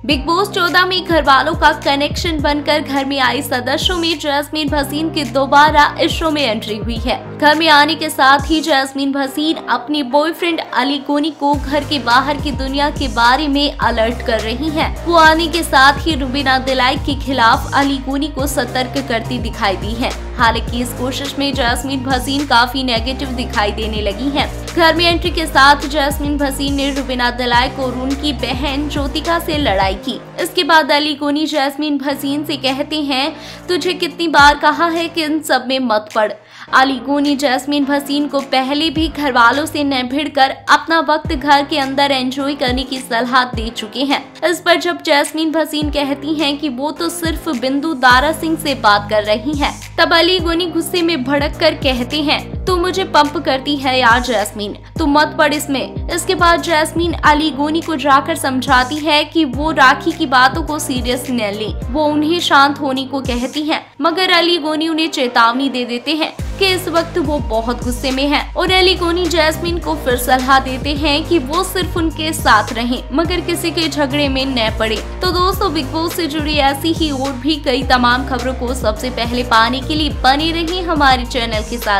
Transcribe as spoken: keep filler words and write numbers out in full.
Big boss चौदह में घर वालों का कनेक्शन बनकर घर में आई सदस्यों में जैस्मीन भसीन की दोबारा इस शो में एंट्री हुई है। घर में आने के साथ ही जैस्मीन भसीन अपने बॉयफ्रेंड अली गोनी को घर के बाहर की दुनिया के बारे में अलर्ट कर रही हैं। वो आने के साथ ही रुबीना दिलाई के खिलाफ अली गोनी को सतर्क करती दिखाई दी है। हालांकि इस कोशिश में जैस्मीन भसीन काफी नेगेटिव दिखाई देने लगी है। घर में एंट्री के साथ जैस्मीन भसीन ने रुबीना दिलाई को और उनकी बहन ज्योतिका से लड़ाई की। इसके बाद अली गोनी जैस्मीन भसीन से कहते हैं, तुझे कितनी बार कहा है कि इन सब में मत पड़। अली गोनी जैस्मीन भसीन को पहले भी घर वालों से न भिड़कर अपना वक्त घर के अंदर एंजॉय करने की सलाह दे चुके हैं। इस पर जब जैस्मीन भसीन कहती हैं कि वो तो सिर्फ बिंदु दारा सिंह से बात कर रही हैं, तब अली गोनी गुस्से में भड़क कर कहते हैं, तू मुझे पंप करती है यार जैस्मीन, तू मत पड़ इसमें। इसके बाद जैस्मीन अली गोनी को जाकर समझाती है कि वो राखी की बातों को सीरियस न ले। वो उन्हें शांत होने को कहती हैं, मगर अली गोनी उन्हें चेतावनी दे देते हैं कि इस वक्त वो बहुत गुस्से में है और अली गोनी जैस्मीन को फिर सलाह देते हैं कि वो सिर्फ उनके साथ रहें, मगर किसी के झगड़े में न पड़े। तो दोस्तों, बिग बॉस से जुड़ी ऐसी ही और भी कई तमाम खबरों को सबसे पहले पाने के लिए बने रहिए हमारे चैनल के साथ।